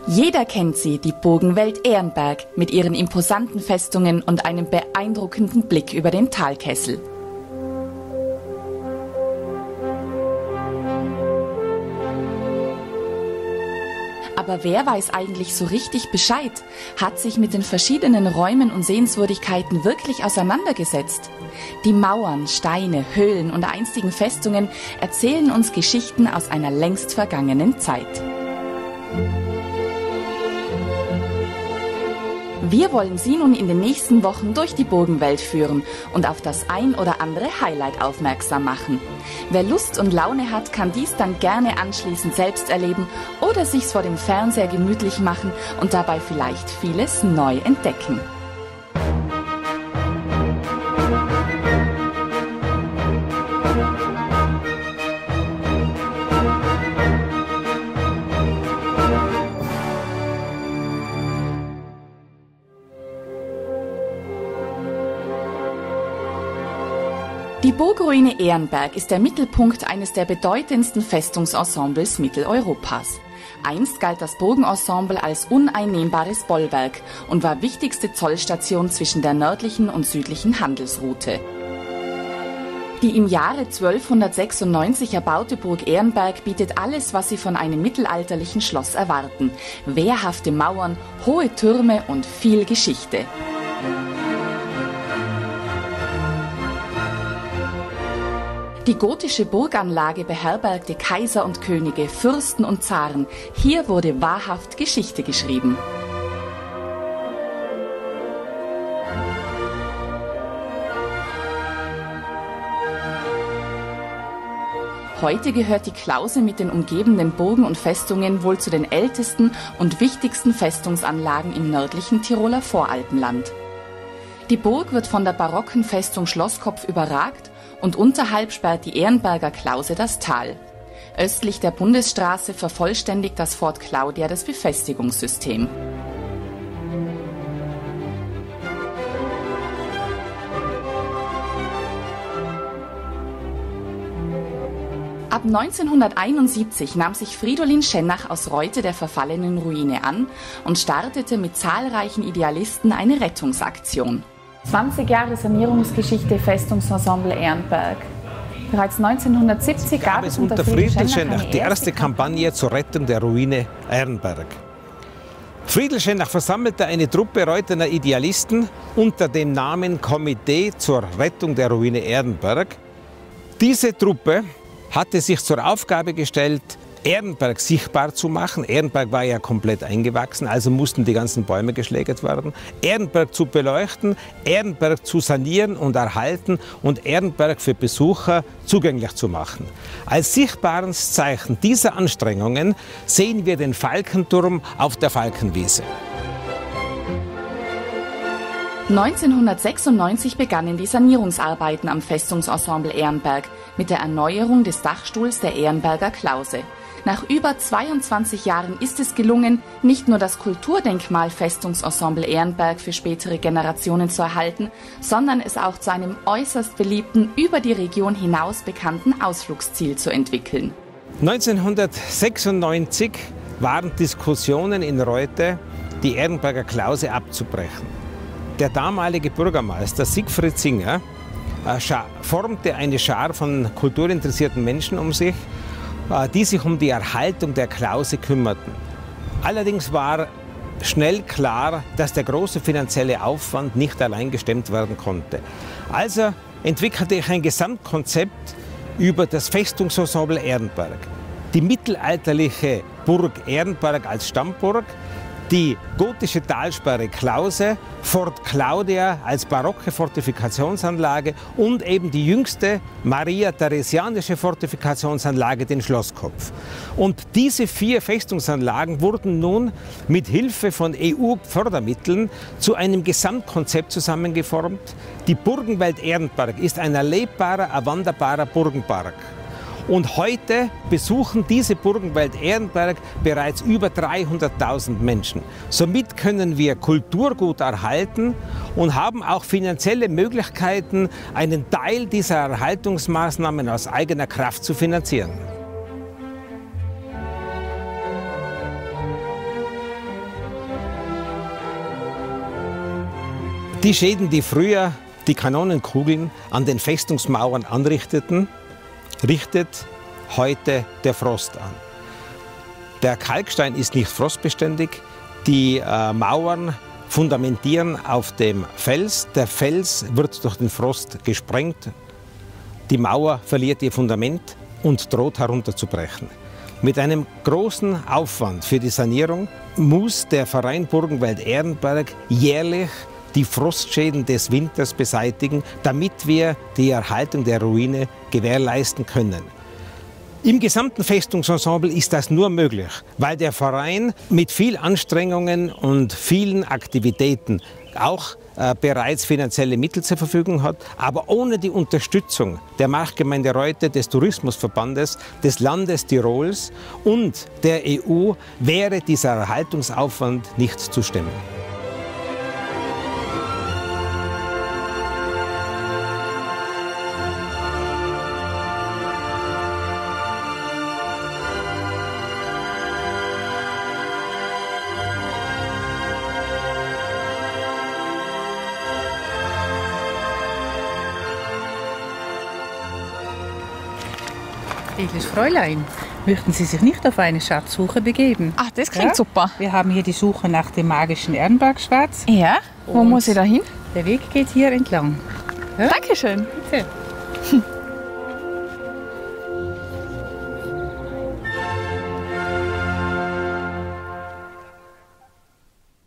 Jeder kennt sie, die Burgenwelt Ehrenberg, mit ihren imposanten Festungen und einem beeindruckenden Blick über den Talkessel. Aber wer weiß eigentlich so richtig Bescheid? Hat sich mit den verschiedenen Räumen und Sehenswürdigkeiten wirklich auseinandergesetzt? Die Mauern, Steine, Höhlen und einstigen Festungen erzählen uns Geschichten aus einer längst vergangenen Zeit. Wir wollen Sie nun in den nächsten Wochen durch die Burgenwelt führen und auf das ein oder andere Highlight aufmerksam machen. Wer Lust und Laune hat, kann dies dann gerne anschließend selbst erleben oder sich's vor dem Fernseher gemütlich machen und dabei vielleicht vieles neu entdecken. Die Burgruine Ehrenberg ist der Mittelpunkt eines der bedeutendsten Festungsensembles Mitteleuropas. Einst galt das Burgenensemble als uneinnehmbares Bollwerk und war wichtigste Zollstation zwischen der nördlichen und südlichen Handelsroute. Die im Jahre 1296 erbaute Burg Ehrenberg bietet alles, was Sie von einem mittelalterlichen Schloss erwarten: wehrhafte Mauern, hohe Türme und viel Geschichte. Die gotische Burganlage beherbergte Kaiser und Könige, Fürsten und Zaren. Hier wurde wahrhaft Geschichte geschrieben. Heute gehört die Klause mit den umgebenden Burgen und Festungen wohl zu den ältesten und wichtigsten Festungsanlagen im nördlichen Tiroler Voralpenland. Die Burg wird von der barocken Festung Schlosskopf überragt und unterhalb sperrt die Ehrenberger Klause das Tal. Östlich der Bundesstraße vervollständigt das Fort Claudia das Befestigungssystem. Ab 1971 nahm sich Fridolin Schennach aus Reute der verfallenen Ruine an und startete mit zahlreichen Idealisten eine Rettungsaktion. 20 Jahre Sanierungsgeschichte Festungsensemble Ehrenberg. Bereits 1970 gab es unter Friedel Schennach die erste Kampagne zur Rettung der Ruine Ehrenberg. Friedel Schennach versammelte eine Truppe Reutener Idealisten unter dem Namen Komitee zur Rettung der Ruine Ehrenberg. Diese Truppe hatte sich zur Aufgabe gestellt, Ehrenberg sichtbar zu machen. Ehrenberg war ja komplett eingewachsen, also mussten die ganzen Bäume geschlägert werden. Ehrenberg zu beleuchten, Ehrenberg zu sanieren und erhalten und Ehrenberg für Besucher zugänglich zu machen. Als sichtbares Zeichen dieser Anstrengungen sehen wir den Falkenturm auf der Falkenwiese. 1996 begannen die Sanierungsarbeiten am Festungsensemble Ehrenberg mit der Erneuerung des Dachstuhls der Ehrenberger Klause. Nach über 22 Jahren ist es gelungen, nicht nur das Kulturdenkmal Festungsensemble Ehrenberg für spätere Generationen zu erhalten, sondern es auch zu einem äußerst beliebten, über die Region hinaus bekannten Ausflugsziel zu entwickeln. 1996 waren Diskussionen in Reute, die Ehrenberger Klause abzubrechen. Der damalige Bürgermeister Siegfried Singer formte eine Schar von kulturinteressierten Menschen um sich, die sich um die Erhaltung der Klause kümmerten. Allerdings war schnell klar, dass der große finanzielle Aufwand nicht allein gestemmt werden konnte. Also entwickelte ich ein Gesamtkonzept über das Festungsensemble Ehrenberg. Die mittelalterliche Burg Ehrenberg als Stammburg, die gotische Talsperre Klause, Fort Claudia als barocke Fortifikationsanlage und eben die jüngste Maria-Theresianische Fortifikationsanlage, den Schlosskopf. Und diese 4 Festungsanlagen wurden nun mit Hilfe von EU-Fördermitteln zu einem Gesamtkonzept zusammengeformt. Die Burgenwelt Ehrenberg ist ein erlebbarer, erwanderbarer Burgenpark. Und heute besuchen diese Burgenwelt Ehrenberg bereits über 300.000 Menschen. Somit können wir Kulturgut erhalten und haben auch finanzielle Möglichkeiten, einen Teil dieser Erhaltungsmaßnahmen aus eigener Kraft zu finanzieren. Die Schäden, die früher die Kanonenkugeln an den Festungsmauern anrichteten, richtet heute der Frost an. Der Kalkstein ist nicht frostbeständig. Die Mauern fundamentieren auf dem Fels. Der Fels wird durch den Frost gesprengt. Die Mauer verliert ihr Fundament und droht herunterzubrechen. Mit einem großen Aufwand für die Sanierung muss der Verein Burgenwald Ehrenberg jährlich die Frostschäden des Winters beseitigen, damit wir die Erhaltung der Ruine gewährleisten können. Im gesamten Festungsensemble ist das nur möglich, weil der Verein mit viel Anstrengungen und vielen Aktivitäten auch bereits finanzielle Mittel zur Verfügung hat, aber ohne die Unterstützung der Marktgemeinde Reute, des Tourismusverbandes, des Landes Tirols und der EU wäre dieser Erhaltungsaufwand nicht zu stemmen. Edles Fräulein, möchten Sie sich nicht auf eine Schatzsuche begeben? Ach, das klingt super. Wir haben hier die Suche nach dem magischen Ehrenbergschatz. Ja, wo muss ich da hin? Der Weg geht hier entlang. Ja? Dankeschön. Bitte.